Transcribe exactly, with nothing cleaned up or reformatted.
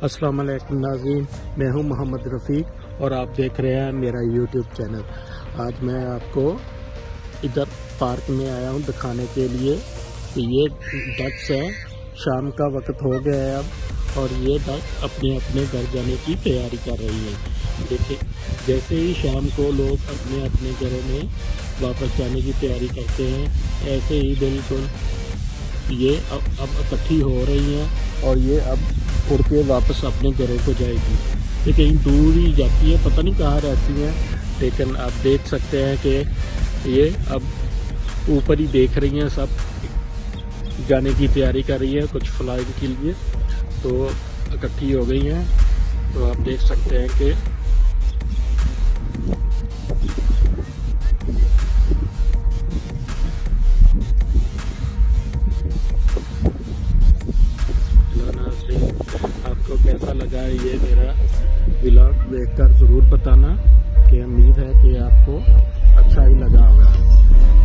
अस्सलाम वालेकुम नाज़रीन, मैं हूं मोहम्मद रफ़ीक और आप देख रहे हैं मेरा यूट्यूब चैनल। आज मैं आपको इधर पार्क में आया हूं दिखाने के लिए कि ये डक्स है। शाम का वक्त हो गया है अब और ये डक अपने अपने घर जाने की तैयारी कर रही है। देखिए, जैसे ही शाम को लोग अपने अपने घरों में वापस जाने की तैयारी करते हैं, ऐसे ही बिल्कुल ये अब अब इकट्ठी हो रही हैं और ये अब उड़ के वापस अपने घरों को जाएगी। ये कहीं दूर ही जाती है, पता नहीं कहाँ रहती हैं, लेकिन आप देख सकते हैं कि ये अब ऊपर ही देख रही हैं, सब जाने की तैयारी कर रही है कुछ फ्लाइट के लिए, तो इकट्ठी हो गई हैं। तो आप देख सकते हैं कि आपको कैसा लगा है ये मेरा व्लॉग, देखकर ज़रूर बताना कि उम्मीद है कि आपको अच्छा ही लगा होगा।